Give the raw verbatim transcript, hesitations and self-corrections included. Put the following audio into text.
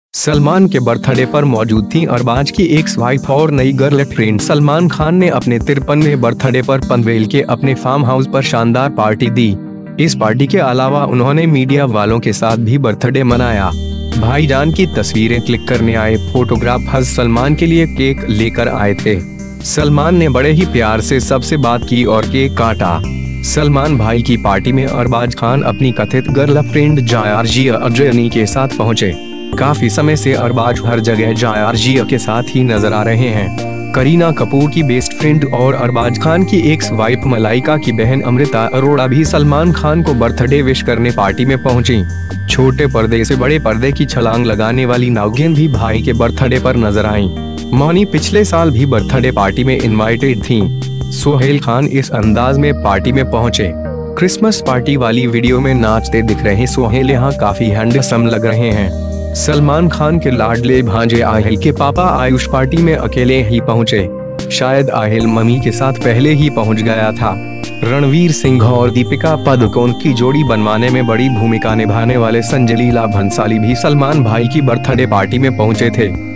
सलमान के बर्थडे पर मौजूद थी अरबाज की एक्स वाइफ और नई गर्लफ्रेंड। सलमान खान ने अपने तिरपनवें बर्थडे पर पनवेल के अपने फार्म हाउस पर शानदार पार्टी दी। इस पार्टी के अलावा उन्होंने मीडिया वालों के साथ भी बर्थडे मनाया। भाईजान की तस्वीरें क्लिक करने आए फोटोग्राफर्स सलमान के लिए केक लेकर आए थे। सलमान ने बड़े ही प्यार से सबसे बात की और केक काटा। सलमान भाई की पार्टी में अरबाज खान अपनी कथित गर्लफ्रेंड जॉर्जिया अजयनी के साथ पहुंचे। काफी समय से अरबाज हर जगह जॉर्जिया के साथ ही नजर आ रहे हैं। करीना कपूर की बेस्ट फ्रेंड और अरबाज खान की एक्स वाइफ मलाइका की बहन अमृता अरोड़ा भी सलमान खान को बर्थडे विश करने पार्टी में पहुंची। छोटे पर्दे से बड़े पर्दे की छलांग लगाने वाली नागिन भी भाई के बर्थडे पर नजर आईं। मौनी पिछले साल भी बर्थडे पार्टी में इनवाइटेड थीं। सोहेल खान इस अंदाज में पार्टी में पहुंचे। क्रिसमस पार्टी वाली वीडियो में नाचते दिख रहे सोहेल यहाँ काफी हैंडसम लग रहे हैं। सलमान खान के लाडले भांजे आहिल के पापा आयुष पार्टी में अकेले ही पहुंचे। शायद आहिल मम्मी के साथ पहले ही पहुंच गया था। रणवीर सिंह और दीपिका पादुकोण की जोड़ी बनवाने में बड़ी भूमिका निभाने वाले संजय लीला भंसाली भी सलमान भाई की बर्थडे पार्टी में पहुंचे थे।